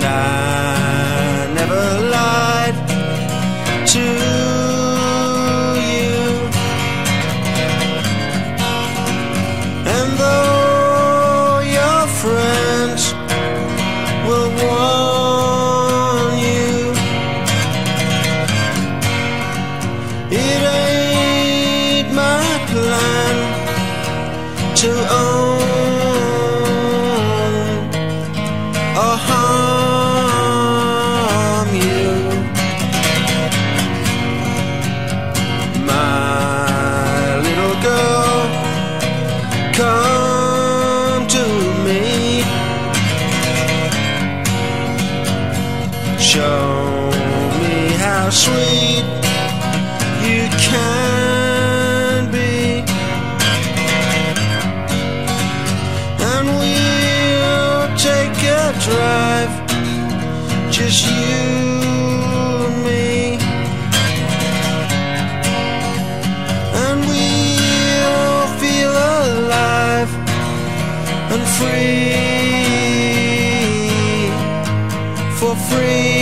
I never lied to you. And though your friends will warn you, it ain't my plan to own or harm you. My little girl, come to me. Show me how sweet you can be, and we'll take a drive, just you and me, and we'll feel alive and free, for free.